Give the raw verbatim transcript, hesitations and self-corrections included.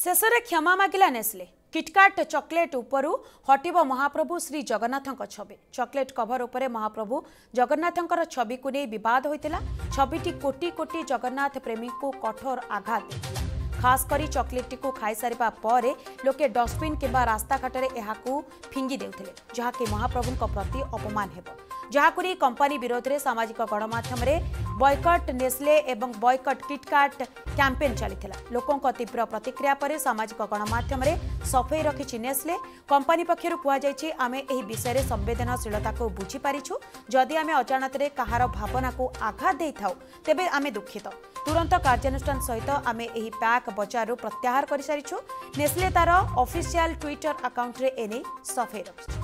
शेषरे क्षमा मागिला Nestle KitKat chocolate उपरु हटिबो महाप्रभु श्री जगन्नाथक छवि। चॉकलेट कभर उपरे महाप्रभु जगन्नाथंकर छवि को नहीं विवाद होइतिला। छविटी कोटी कोटी जगन्नाथ प्रेमी को कठोर आघात देतिला। खास करी चॉकलेट को खाई सारिबा परे लोके डस्टबिन किबा रास्ता घाटरे एहाकू फिंगी देउथिले, जहाकि महाप्रभुक प्रति अपमान हेबो। जहाकुरी कंपनी विरोध में सामाजिक गणमाध्यम बॉयकट नेस्ले एवं बॉयकट किटकाट कैंपेन चलीथिला। लोकों को तीव्र प्रतिक्रिया पर सामाजिक गणमाध्यम सफाई रखी नेस्ले। कंपनी पक्षर कहुई आमे एही विषय संवेदनशीलता को बुझी पारिछु। जदि आमे अजाणत कहार भावना को आघात दे थाउ तेबे आमे दुखित। तुरंत कार्यानुष्ठान सहित आमे एही पैक बजारु प्रत्याहार कर सारिछु। नेस्ले तार ऑफिशियल ट्विटर अकाउंट रे एने सफाई रखिछि।